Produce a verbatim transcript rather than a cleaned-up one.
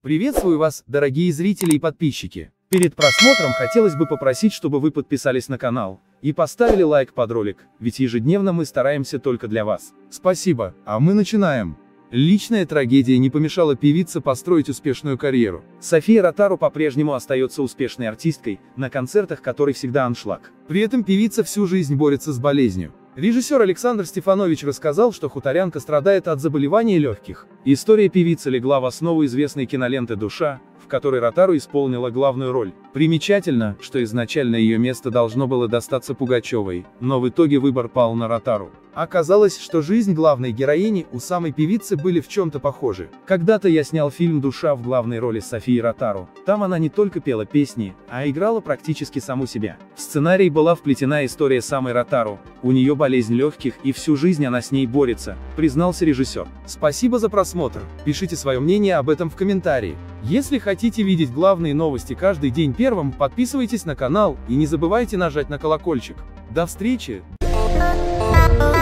Приветствую вас, дорогие зрители и подписчики. Перед просмотром хотелось бы попросить, чтобы вы подписались на канал и поставили лайк под ролик, ведь ежедневно мы стараемся только для вас. Спасибо, а мы начинаем. Личная трагедия не помешала певице построить успешную карьеру. София Ротару по-прежнему остается успешной артисткой, на концертах которой всегда аншлаг. При этом певица всю жизнь борется с болезнью. Режиссер Александр Стефанович рассказал, что хуторянка страдает от заболевания легких. История певицы легла в основу известной киноленты «Душа», в которой Ротару исполнила главную роль. Примечательно, что изначально ее место должно было достаться Пугачевой, но в итоге выбор пал на Ротару. Оказалось, что жизнь главной героини у самой певицы были в чем-то похожи. Когда-то я снял фильм «Душа» в главной роли Софии Ротару. Там она не только пела песни, а играла практически саму себя. В сценарий была вплетена история самой Ротару, у нее болезнь легких, и всю жизнь она с ней борется, признался режиссер. Спасибо за просмотр, пишите свое мнение об этом в комментарии. Если хотите видеть главные новости каждый день первым, подписывайтесь на канал и не забывайте нажать на колокольчик. До встречи!